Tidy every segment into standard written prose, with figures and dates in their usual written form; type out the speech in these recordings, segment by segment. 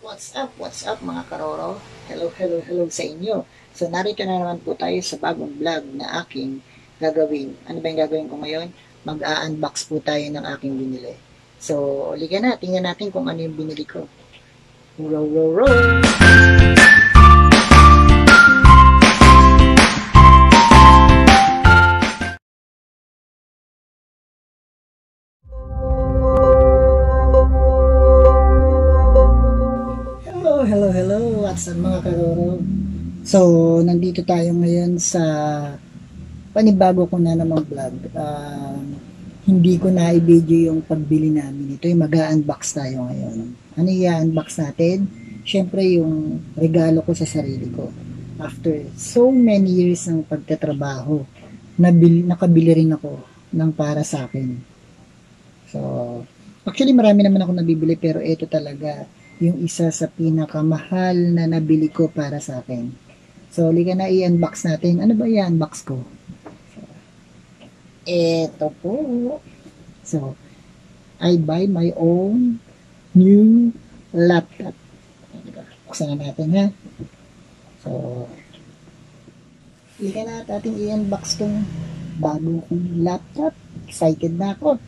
What's up? What's up mga karoro? Hello, hello, hello sa inyo. So narito na naman po tayo sa bagong vlog na aking gagawin. Ano ba yung gagawin ko ngayon? Mag-a-unbox po tayo ng aking binili. So, liga na, tingnan natin kung ano yung binili ko. Row, row, row! Hello, hello, hello! What's up mga karoro? So, nandito tayo ngayon sa panibago ko na namang vlog. Hindi ko na i-video yung pagbili namin. Ito yung mag-unbox tayo ngayon. Ano i-unbox natin? Siyempre yung regalo ko sa sarili ko. After so many years ng pagtatrabaho, nakabili rin ako ng para sa akin. So, actually marami naman ako nabibili pero ito talaga yung isa sa pinakamahal na nabili ko para sa akin. So, liga na i-unbox natin. Ano ba i-unbox ko? Ito po. So, I buy my own new laptop. Buksan na natin ha. So, liga na natin i-unbox tong bago kong laptop. Excited na ako.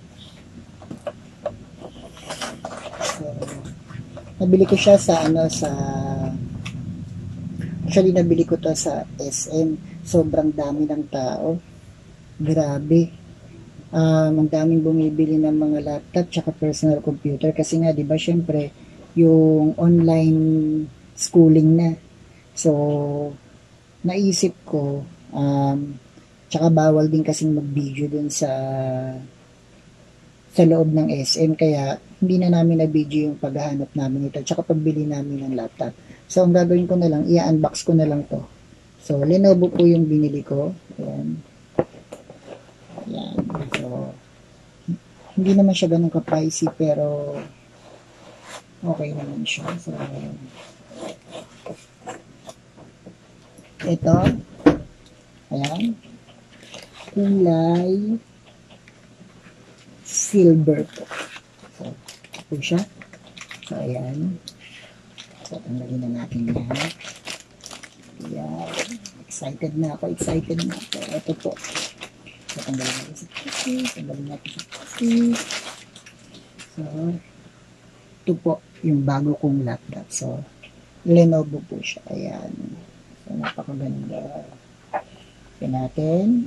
So, nabili ko siya sa actually nabili ko to sa SM. Sobrang dami ng tao. Grabe. Ang daming bumibili ng mga laptop tsaka personal computer kasi nga 'di ba syempre yung online schooling na. So naisip ko tsaka bawal din kasing mag-video dun sa loob ng SM kaya hindi na namin na-video yung paghahanap namin ito tsaka pagbili namin ng laptop. So ang gagawin ko na lang, i-unbox ko na lang to. So Lenovo po yung binili ko. Ayan. Ayan. So hindi naman siya ganun ka-pricey pero okay naman siya. So ito. Ayan. Kulay silver po. So, ito siya. So, ayan. So, tanggalin na natin yan. Ayan. Excited na ako. Ito po. So, tanggalin natin sa plastic. So, ito po yung bago kong laptop. So, Lenovo po siya. Ayan. So, napakaganda. Ito natin.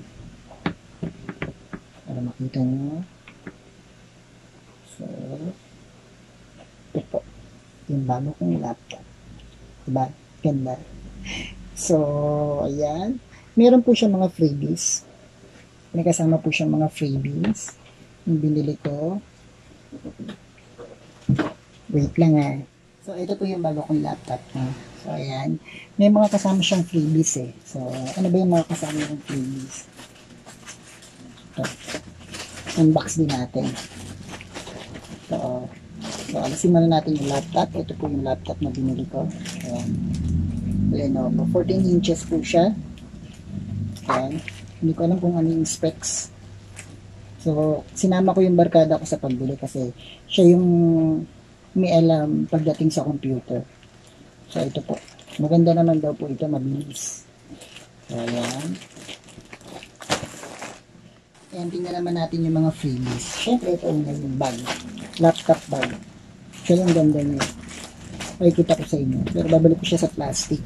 Para makita nyo. So, ito po. Yung bago kong laptop. Diba? Ganda. So, ayan. Meron po siya mga freebies. May kasama po siya mga freebies. Yung binili ko. Wait lang ah. So, ito po yung bago kong laptop. So, ayan. May mga kasama siyang freebies eh. So, ano ba yung mga kasama ng freebies? Ito. Unbox din natin. So, alisin muna natin yung laptop. Ito po yung laptop na binili ko. Ayan. Lenovo. 14 inches po siya. Ayan. Hindi ko alam kung ano yung specs. So, sinama ko yung barkada ko sa pagbili kasi siya yung may alam pagdating sa computer. So, ito po. Maganda naman daw po ito. Mabilis. So, ayan. Ayan, tingnan naman natin yung mga freebies. Siyempre, ito yung bag. Laptop bag. Siya yung ganda niya. Makikita ko sa inyo. Pero babalik ko siya sa plastic.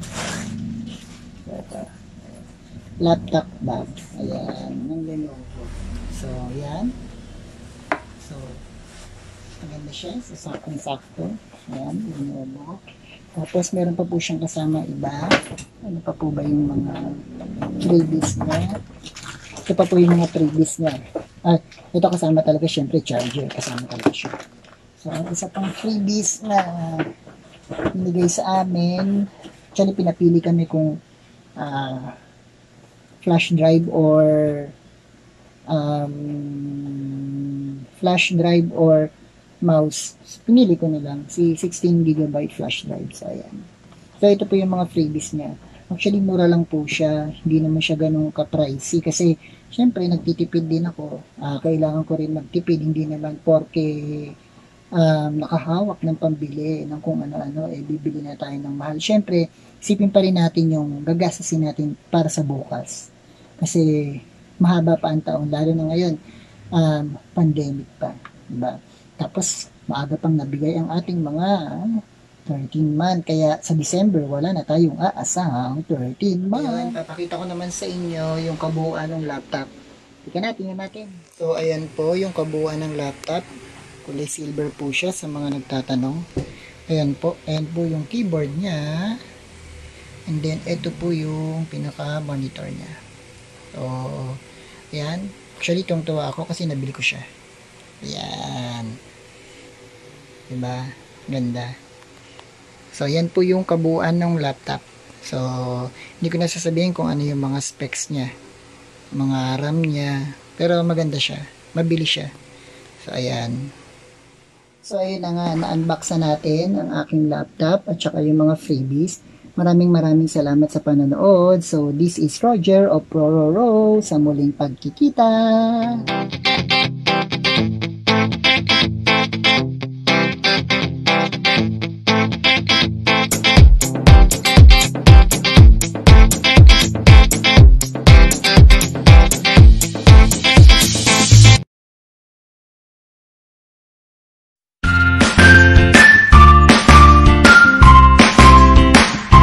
Laptop bag. Ayan. Ng Lenovo. So, ayan. So, maganda siya. So, saktong-sakto. Ayan. Lenovo. Tapos, meron pa po siyang kasama iba. Ano pa po ba yung mga freebies niya? Ito pa po yung mga freebies niya. Ito kasama talaga syempre charger. Kasama talaga siya. So, isa pang freebies na binigay sa amin. Actually, pinapili kami kung flash drive or mouse. Pinili ko na lang si 16GB flash drive. So, ayan. So, ito po yung mga freebies niya. Actually, mura lang po siya. Hindi naman siya ganun ka-pricey. Kasi, syempre, nagtitipid din ako. Kailangan ko rin magtipid. Hindi naman porke nakahawak ng pambili ng kung ano-ano, bibili na tayo ng mahal. Siyempre, isipin pa rin natin yung gagastasin natin para sa bukas. Kasi mahaba pa ang taon, lalo na ngayon, pandemic pa. Diba? Tapos, maaga pang nabigay ang ating mga 13 month. Kaya sa December, wala na tayong aasahang 13 month. Ayan, papakita ko naman sa inyo yung kabuuan ng laptop. Tingnan natin. So, ayan po yung kabuuan ng laptop. Kulay silver po siya sa mga nagtatanong. Ayan po yung keyboard niya. And then, ito po yung pinaka-monitor niya. So, ayan. Actually, tuwang-tuwa ako kasi nabili ko siya. Ayan. Diba? Ganda. So, yan po yung kabuuan ng laptop. So, hindi ko na sasabihin kung ano yung mga specs niya. Mga RAM niya. Pero maganda siya. Mabilis siya. So, ayan. So, ayun na nga. Na-unbox na natin ang aking laptop at saka yung mga freebies. Maraming salamat sa panonood. So, this is Roger of Rororo sa muling pagkikita.